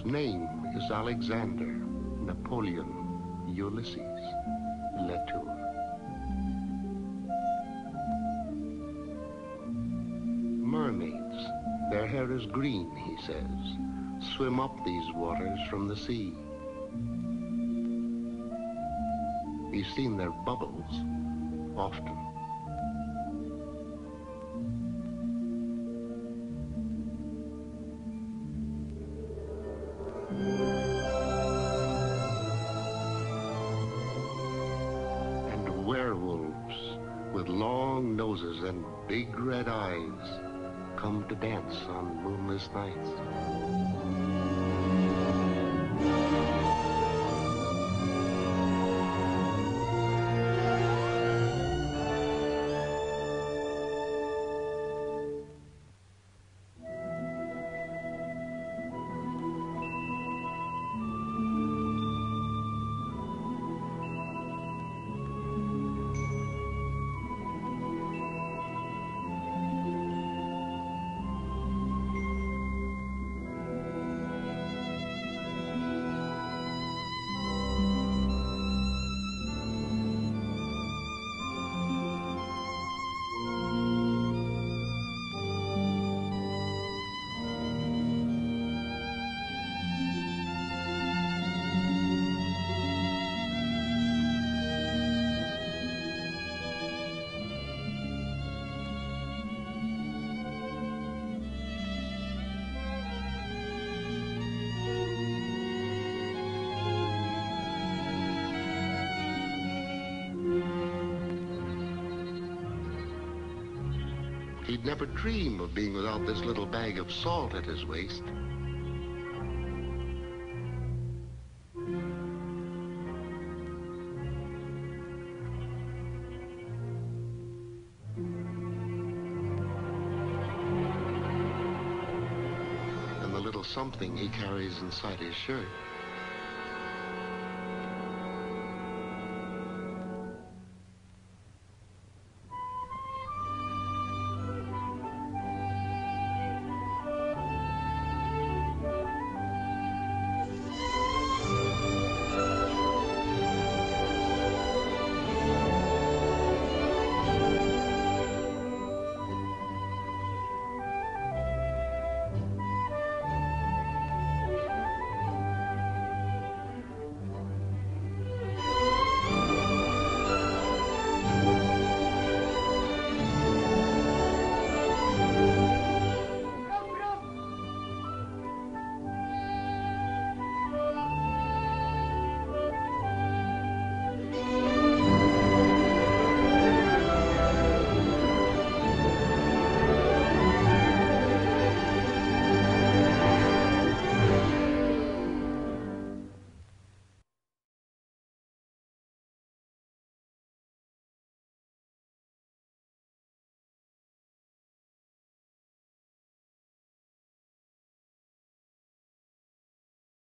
whose name is Alexander, Napoleon, Ulysses, Letour. Mermaids, their hair is green, he says, swim up these waters from the sea. He's seen their bubbles often. And werewolves with long noses and big red eyes come to dance on moonless nights. He'd never dream of being without this little bag of salt at his waist. And the little something he carries inside his shirt.